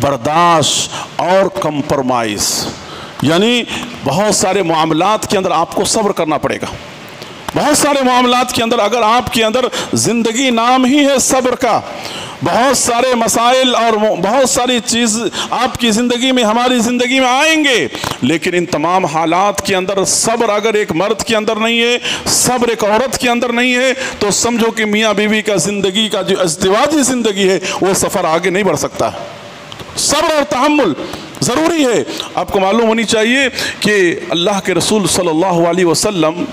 S1: बर्दाश्त और कंप्रोमाइज़, यानी बहुत सारे मामलात के अंदर आपको सब्र करना पड़ेगा। बहुत सारे मामलात के अंदर अगर आपके अंदर ज़िंदगी नाम ही है सब्र का, बहुत सारे मसाइल और बहुत सारी चीज़ आपकी ज़िंदगी में, हमारी ज़िंदगी में आएंगे, लेकिन इन तमाम हालात के अंदर सब्र अगर एक मर्द के अंदर नहीं है, सब्र एक औरत के अंदर नहीं है, तो समझो कि मियाँ बीवी का ज़िंदगी का जो अज़दिवाजी ज़िंदगी है वो सफ़र आगे नहीं बढ़ सकता। सब्र और तहम्मुल ज़रूरी है। आपको मालूम होनी चाहिए कि अल्लाह के रसूल सल्लल्लाहु अलैहि वसल्लम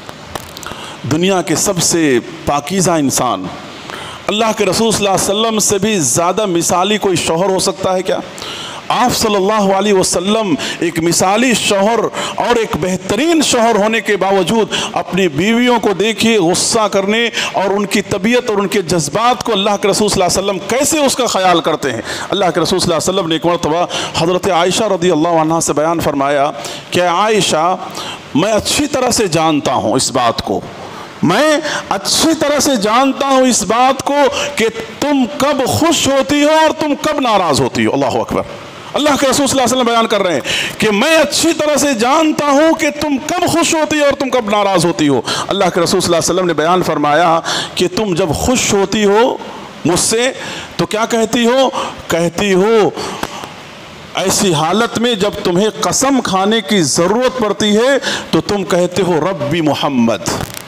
S1: दुनिया के सबसे पाकीज़ा इंसान, अल्लाह के रसूल सल्लल्लाहु अलैहि वसल्लम से भी ज़्यादा मिसाली कोई शौहर हो सकता है क्या? आप सल्लल्लाहु अलैहि वसल्लम एक मिसाली शौहर और एक बेहतरीन शौहर होने के बावजूद अपनी बीवियों को देखिए गुस्सा करने और उनकी तबीयत और उनके जज्बात को अल्लाह के रसूल सल्लल्लाहु अलैहि वसल्लम कैसे उसका ख्याल करते हैं। अल्लाह के रसूल सल्लल्लाहु अलैहि वसल्लम ने एक मरतबा हज़रत आयशा रज़ियल्लाहु अन्हा से बयान फरमाया कि आयशा, मैं अच्छी तरह से जानता हूँ इस बात को, मैं अच्छी तरह से जानता हूँ इस बात को कि तुम कब खुश होती हो और तुम कब नाराज़ होती हो। अल्लाह अकबर। अल्लाह के रसूल सल्लल्लाहु अलैहि वसल्लम बयान कर रहे हैं कि मैं अच्छी तरह से जानता हूँ कि तुम कब खुश होती हो और तुम कब नाराज़ होती हो। अल्लाह के रसूल सल्लल्लाहु अलैहि वसल्लम ने बयान फरमाया कि तुम जब खुश होती हो मुझसे तो क्या कहती हो? कहती हो ऐसी हालत में जब तुम्हें कसम खाने की ज़रूरत पड़ती है तो तुम कहते हो रब्बी मोहम्मद,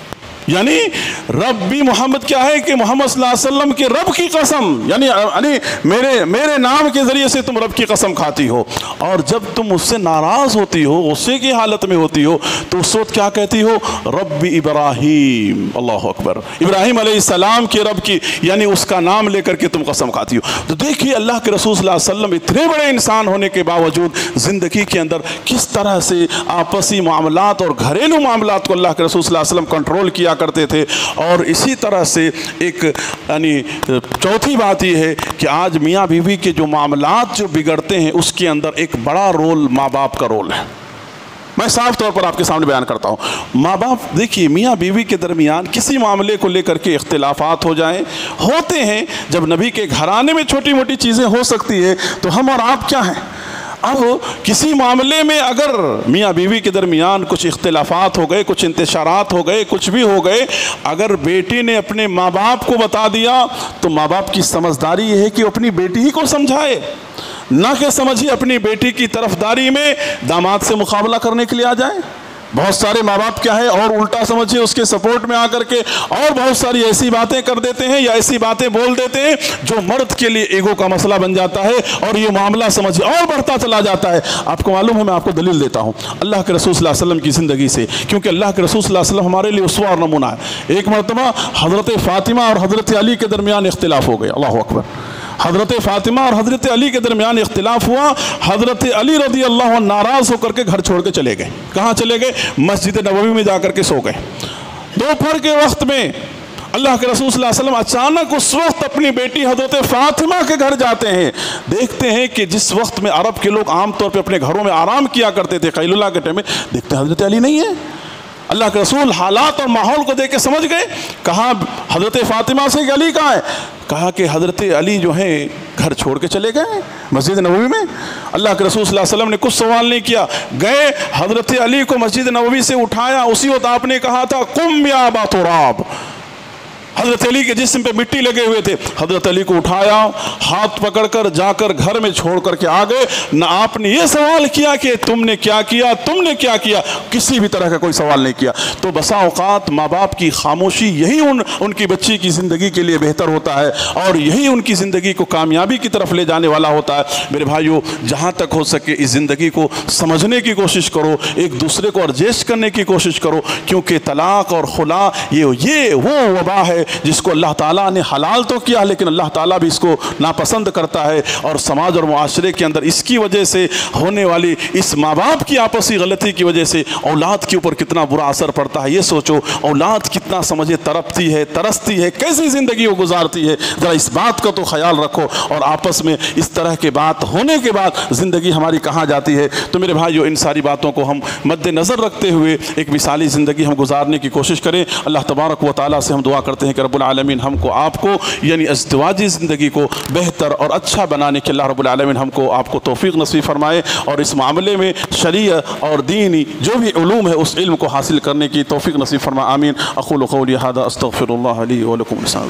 S1: यानी रब्बी मोहम्मद क्या है कि मोहम्मद सल्लल्लाहु अलैहि वसल्लम के रब की कसम, यानी यानी मेरे मेरे नाम के ज़रिए से तुम रब की कसम खाती हो। और जब तुम उससे नाराज़ होती हो, गुस्से की हालत में होती हो, तो उस वक्त क्या कहती हो? रब्बी इब्राहीम। अल्लाह अकबर। इब्राहीम अलैहिस्सलाम के रब की, यानी उसका नाम लेकर के तुम कसम खाती हो। तो देखिए अल्लाह के रसूल सल्लल्लाहु अलैहि वसल्लम इतने बड़े इंसान होने के बावजूद ज़िंदगी के अंदर किस तरह से आपसी मामलात और घरेलू मामलात को अल्लाह के रसूल सल्लल्लाहु अलैहि वसल्लम कंट्रोल किया करते थे। और इसी तरह से एक यानी चौथी बात यह है कि आज मियाँ बीवी के जो मामलात जो बिगड़ते हैं उसके अंदर एक बड़ा रोल माँ बाप का रोल है। मैं साफ तौर पर आपके सामने बयान करता हूँ। माँ बाप, देखिए मियाँ बीवी के दरमियान किसी मामले को लेकर के इख्तिलाफात हो जाएं, होते हैं। जब नबी के घराने में छोटी मोटी चीज़ें हो सकती है तो हम और आप क्या हैं? अब किसी मामले में अगर मियाँ बीवी के दरमियान कुछ इख्तिलाफात हो गए, कुछ इंतशारात हो गए, कुछ भी हो गए, अगर बेटी ने अपने माँ बाप को बता दिया तो माँ बाप की समझदारी ये है कि वो अपनी बेटी ही को समझाए, ना कि समझिए अपनी बेटी की तरफदारी में दामाद से मुकाबला करने के लिए आ जाए। बहुत सारे माँ बाप क्या है और उल्टा समझिए उसके सपोर्ट में आकर के और बहुत सारी ऐसी बातें कर देते हैं या ऐसी बातें बोल देते हैं जो मर्द के लिए ईगो का मसला बन जाता है और ये मामला समझिए और बढ़ता चला जाता है। आपको मालूम है, मैं आपको दलील देता हूँ अल्लाह के रसूल सल्लल्लाहु अलैहि वसल्लम की ज़िंदगी से, क्योंकि अल्लाह के रसूल सल्लल्लाहु अलैहि वसल्लम हमारे लिए उसवा और नमूना है। एक मरतबा हज़रत फ़ातिमा और हज़रत अली के दरमियान इख्तिलाफ हो गए। अल्लाह अकबर। हज़रत फ़ातिमा और हज़रत अली के दरमियान इख्तिलाफ हुआ। हज़रत अली रज़ी अल्लाह अन्हु नाराज़ होकर के घर छोड़ के चले गए। कहाँ चले गए? मस्जिद नबवी में जाकर के सो गए। दोपहर के वक्त में अल्लाह के रसूल सल्लल्लाहु अलैहि वसल्लम अचानक उस वक्त अपनी बेटी हज़रत फ़ातिमा के घर जाते हैं। देखते हैं कि जिस वक्त में अरब के लोग आमतौर पर अपने घरों में आराम किया करते थे क़ैलुला के टाइम में, देखते हैं हज़रत अली नहीं है। अल्लाह के रसूल हालात और माहौल को देख के समझ गए। कहा हज़रत फ़ातिमा से अली कहाँ है? कहा कि हज़रत अली जो है घर छोड़ के चले गए मस्जिद नबवी में। अल्लाह के रसूल सल्लल्लाहु अलैहि वसल्लम ने कुछ सवाल नहीं किया, गए हज़रत अली को मस्जिद नबवी से उठाया। उसी वक्त आपने कहा था कुम या अबा तुराब। हज़रत अली के जिस्म पे मिट्टी लगे हुए थे, हज़रत अली को उठाया, हाथ पकड़कर जाकर घर में छोड़ करके आ गए। ना आपने ये सवाल किया कि तुमने क्या किया, तुमने क्या किया, किसी भी तरह का कोई सवाल नहीं किया। तो बसा औकात माँ बाप की खामोशी यही उन उनकी बच्ची की ज़िंदगी के लिए बेहतर होता है और यही उनकी ज़िंदगी को कामयाबी की तरफ ले जाने वाला होता है। मेरे भाइयों, जहाँ तक हो सके इस ज़िंदगी को समझने की कोशिश करो, एक दूसरे को एडजस्ट करने की कोशिश करो, क्योंकि तलाक और खुला ये ये वो वबा है जिसको अल्लाह ताला ने हलाल तो किया लेकिन अल्लाह ताला भी इसको नापसंद करता है। और समाज और मुआशरे के अंदर इसकी वजह से होने वाली इस माँ बाप की आपसी गलती की वजह से औलाद के ऊपर कितना बुरा असर पड़ता है। ये सोचो औलाद कितना समझे तड़पती है, तरसती है, कैसी ज़िंदगी वो गुजारती है। ज़रा इस बात का तो ख्याल रखो। और आपस में इस तरह के बात होने के बाद ज़िंदगी हमारी कहाँ जाती है। तो मेरे भाइयों, इन सारी बातों को हम मद्देनज़र रखते हुए एक मिसाली ज़िंदगी हम गुजारने की कोशिश करें। अल्लाह तबारक व तआला से हम दुआ करते हैं کہ رب العالمین ہم کو آپ کو یعنی ازدواجی زندگی کو بہتر اور اچھا بنانے کے اللہ رب العالمین ہم کو آپ کو توفیق نصیب فرمائے، اور اس معاملے میں شریعت اور دینی جو بھی علوم ہے اس علم کو حاصل کرنے کی توفیق نصیب فرمائے، آمین۔ اقول قولی ھذا استغفر اللہ لی ولکم السلام۔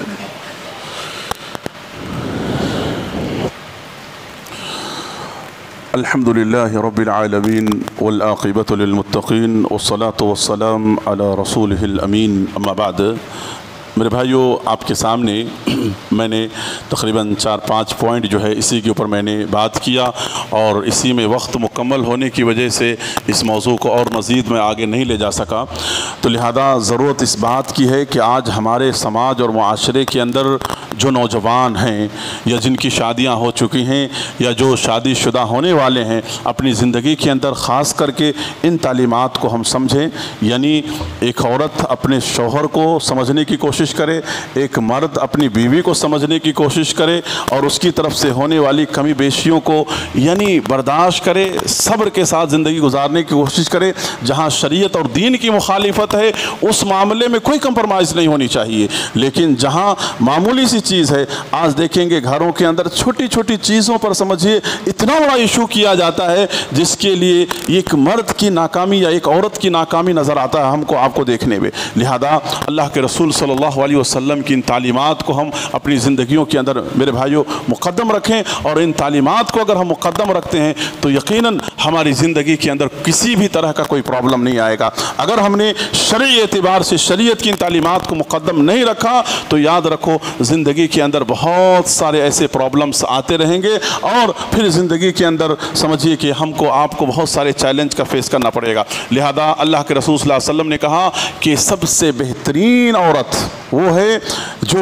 S1: الحمد لله رب العالمين والعاقبة للمتقين والصلاة والسلام على رسوله الأمين، أما بعد۔ میرے بھائیو، آپ کے سامنے میں نے تقریباً چار پانچ پوائنٹ جو ہے اسی کے اوپر میں نے بات کیا، اور اسی میں وقت مکمل ہونے کی وجہ سے اس موضوع کو اور مزید میں آگے نہیں لے جا سکا، تو لہذا ضرورت اس بات کی ہے کہ آج ہمارے سماج اور معاشرے کے اندر جو نوجوان ہیں یا جن کی شادیاں ہو چکی ہیں یا جو شادی شدہ ہونے والے ہیں، اپنی زندگی کے اندر خاص کر کے ان تعلیمات کو ہم سمجھیں، یعنی ایک عورت اپنے شوہر کو سمجھنے کی کوشش کرے، ایک مرد اپنی بیوی کو سمجھنے کی کوشش کرے، اور اس کی طرف سے ہونے والی کمی بیشیوں کو یعنی برداشت کرے، صبر کے ساتھ زندگی گزارنے کی کوشش کرے۔ جہاں شریعت اور دین کی مخالفت ہے اس معاملے میں کوئی کمپرمائز نہیں ہونی چاہیے، لیکن جہاں معمولی سی چیز ہے، آج دیکھیں گے گھروں کے اندر چھوٹی چھوٹی چیزوں پر سمجھیے اتنا بڑا ایشو کیا جاتا ہے جس کے لیے ایک مرد کی ناکامی یا ایک عورت کی ناکامی نظر آتا ہے ہم کو آپ کو دیکھنے میں۔ لہذا اللہ کے رسول صلی اللہ علیہ وسلم کی ان تعلیمات کو ہم اپنی زندگیوں کے اندر میرے بھائیوں مقدم رکھیں، اور ان تعلیمات کو اگر ہم مقدم رکھتے ہیں تو یقیناً ہماری زندگی کے اندر کسی بھی طرح کا کوئی پرابلم نہیں آئے گا۔ اگر ہم نے شرعی اعتبار سے شریعت کی ان تعلیمات کو مقدم نہیں رکھا تو یاد رکھو زندگی کے اندر بہت سارے ایسے پرابلمز آتے رہیں گے، اور پھر زندگی کے اندر سمجھیے کہ ہم کو آپ کو بہت سارے چیلنج کا فیس کرنا پڑے گا۔ لہذا اللہ کے رسول صلی اللہ علیہ وسلم نے کہا کہ سب سے بہترین عورت وہ ہے جو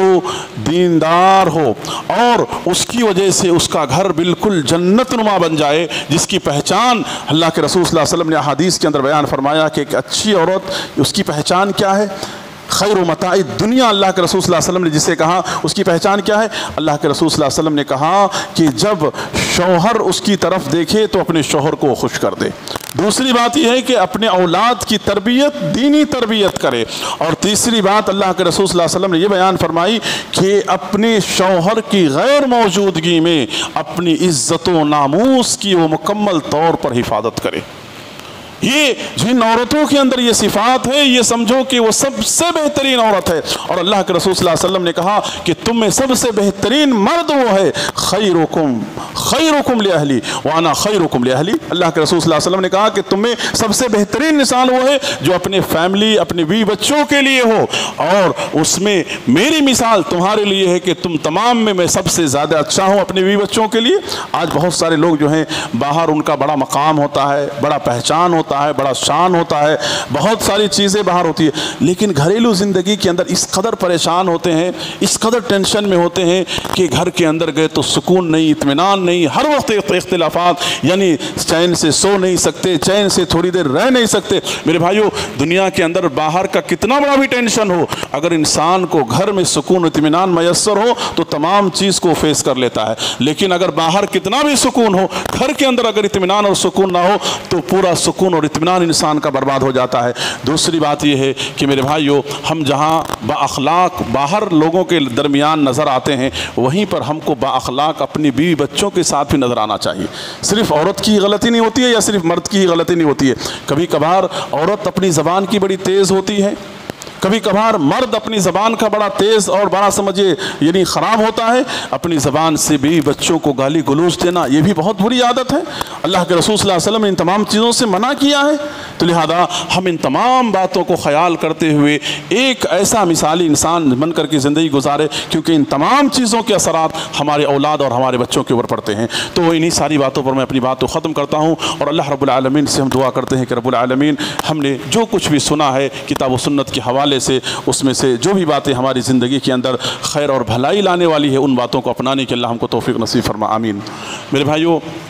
S1: دیندار ہو اور اس کی وجہ سے اس کا گھر بالکل جنت نما بن جائے، جس کی پہچان اللہ کے رسول صلی اللہ علیہ وسلم نے احادیث کے اندر بیان فرمایا کہ ایک اچھی عورت اس کی پہچان کیا ہے؟ خیر و متاع دنیا، اللہ کے رسول صلی اللہ علیہ وسلم نے جسے کہا اس کی پہچان کیا ہے؟ اللہ کے رسول صلی اللہ علیہ وسلم نے کہا کہ جب شوہر اس کی طرف دیکھے تو اپنے شوہر کو خوش کر دے۔ دوسری بات یہ ہے کہ اپنے اولاد کی تربیت دینی تربیت کرے، اور تیسری بات اللہ کے رسول صلی اللہ علیہ وسلم نے یہ بیان فرمائی کہ اپنے شوہر کی غیر موجودگی میں اپنی عزت و ناموس کی وہ مکمل طور پر حفاظت کرے۔ یہ جن عورتوں کے اندر یہ صفات ہے، یہ سمجھو کہ وہ سب سے بہترین عورت ہے، اور اللہ کے رسول صلی اللہ علیہ وسلم نے کہا کہ تم میں سب سے بہترین مرد وہ ہے خیرکم خیرکم لأہلی وانا خیرکم لأہلی۔ اللہ کے رسول صلی اللہ علیہ وسلم نے کہا کہ تم میں سب سے بہترین انسان وہ ہے جو اپنے فیملی اپنے بیوی بچوں کے لیے ہو، اور اس میں میری مثال تمہارے لیے ہے کہ تم تمام میں میں سب سے زیادہ اچھا ہوں اپنے بیوی بچوں کے لیے۔ آج بہت سارے لوگ جو ہیں باہر ان کا بڑا مقام ہوتا ہے، بڑا پہچان ہوتا ہے، بڑا شان ہوتا ہے، بہت ساری چیزیں باہر ہوتی ہے، لیکن گھریلو زندگی کے اندر اس قدر پریشان ہوتے ہیں، اس قدر ٹینشن میں ہوتے ہیں کہ گھر کے اندر گئے تو سکون نہیں، اطمینان نہیں، ہر وقت اختلافات، یعنی چین سے سو نہیں سکتے، چین سے تھوڑی دیر رہ نہیں سکتے۔ میرے بھائیو، دنیا کے اندر باہر کا کتنا بڑا بھی ٹینشن ہو، اگر انسان کو گھر میں سکون اطمینان میسر ہو تو تمام چیز کو فیس کر لیتا ہے، لیکن اگر باہر کتنا بھی سکون ہو، گھر کے اندر اگر اطمینان اور سکون نہ ہو تو پورا سکون اور اطمینان انسان کا برباد ہو جاتا ہے۔ دوسری بات یہ ہے کہ میرے بھائیو، ہم جہاں با اخلاق باہر لوگوں کے درمیان نظر آتے ہیں، وہیں پر ہم کو با اخلاق اپنی بیوی بچوں کے ساتھ بھی نظر آنا چاہیے۔ صرف عورت کی غلطی نہیں ہوتی ہے یا صرف مرد کی غلطی نہیں ہوتی ہے، کبھی کبھار عورت اپنی زبان کی بڑی تیز ہوتی ہے، کبھی کبھار مرد اپنی زبان کا بڑا تیز اور بڑا سمجھے یعنی خراب ہوتا ہے۔ اپنی زبان سے بھی بچوں کو گالی گلوچ دینا یہ بھی بہت بری عادت ہے۔ اللہ کے رسول صلی اللہ علیہ وسلم نے ان تمام چیزوں سے منع کیا ہے، تو لہذا ہم ان تمام باتوں کو خیال کرتے ہوئے ایک ایسا مثالی انسان بن کر کے زندگی گزارے، کیونکہ ان تمام چیزوں کے اثرات ہمارے اولاد اور ہمارے بچوں کے اوپر پڑتے ہیں۔ تو انہی ساری باتوں پر میں اپنی بات کو ختم کرتا ہوں، اور اللہ رب العالمین سے ہم دعا کرتے ہیں کہ رب العالمین ہم نے جو کچھ بھی سنا ہے کتاب و سنت کے حوالے سے، اس میں سے جو بھی باتیں ہماری زندگی کے اندر خیر اور بھلائی لانے والی ہے، ان باتوں کو اپنانے کے اللہ ہم کو توفیق نصیب فرما، آمین۔ میرے بھائیوں،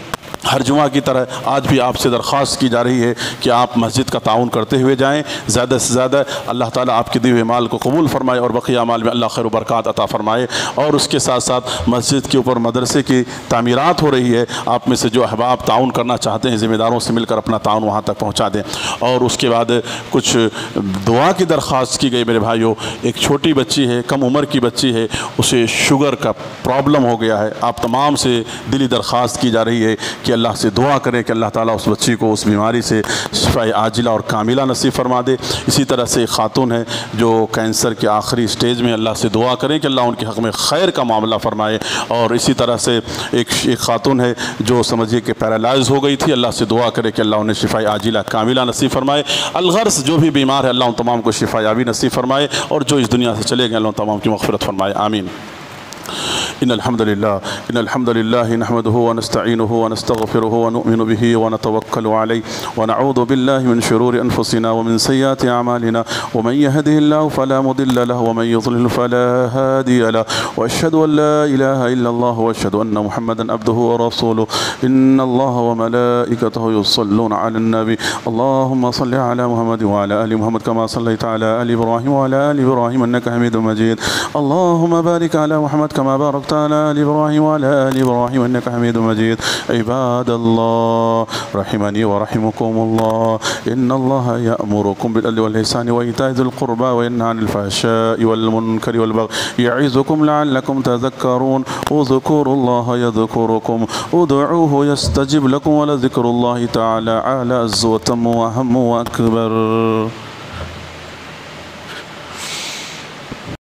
S1: ہر جمعہ کی طرح آج بھی آپ سے درخواست کی جا رہی ہے کہ آپ مسجد کا تعاون کرتے ہوئے جائیں، زیادہ سے زیادہ اللہ تعالیٰ آپ کے دیے ہوئے مال کو قبول فرمائے اور بقیہ مال میں اللہ خیر و برکات عطا فرمائے، اور اس کے ساتھ ساتھ مسجد کے اوپر مدرسے کی تعمیرات ہو رہی ہے، آپ میں سے جو احباب تعاون کرنا چاہتے ہیں ذمہ داروں سے مل کر اپنا تعاون وہاں تک پہنچا دیں۔ اور اس کے بعد کچھ دعا کی درخواست کی گئی میرے بھائیوں، ایک چھوٹی بچی ہے، کم عمر کی بچی ہے، اسے شوگر کا پرابلم ہو گیا ہے، آپ تمام سے دلی درخواست کی جا رہی ہے کہ اللہ سے دعا کریں کہ اللہ تعالیٰ اس بچی کو اس بیماری سے شفاء عاجلہ اور کاملہ نصیب فرما دے۔ اسی طرح سے ایک خاتون ہے جو کینسر کے آخری سٹیج میں، اللہ سے دعا کریں کہ اللہ ان کے حق میں خیر کا معاملہ فرمائے۔ اور اسی طرح سے ایک ایک خاتون ہے جو سمجھیے کہ پیرالائز ہو گئی تھی، اللہ سے دعا کرے کہ اللہ انہیں شفاء عاجلہ کاملہ نصیب فرمائے۔ الغرض جو بھی بیمار ہے اللہ ان تمام کو شفاء یابی نصیب فرمائے، اور جو اس دنیا سے چلے گئے اللہ ان تمام کی مغفرت فرمائے، آمین۔ إن الحمد لله إن الحمد لله نحمده ونستعينه ونستغفره ونؤمن به ونتوكل عليه ونعوذ بالله من شرور أنفسنا ومن سيئات أعمالنا ومن يهده الله فلا مضل له ومن يضلل فلا هادي له وأشهد أن لا إله إلا الله وأشهد أن محمدا عبده ورسوله إن الله وملائكته يصلون على النبي اللهم صل على محمد وعلى آل محمد كما صليت على آل إبراهيم وعلى آل إبراهيم إنك حميد مجيد اللهم بارك على محمد كما باركت على آل إبراهيم وعلى آل إبراهيم إنك حميد مجيد عباد الله رحمني ورحمكم الله إن الله يأمركم بالعدل والإحسان وإيتاء ذي القربى وينهى عن الفحشاء والمنكر والبغي يعظكم لعلكم تذكرون اذكروا الله يذكركم ادعوه يستجب لكم ولذكر الله تعالى أعلى وأتم وأهم وأكبر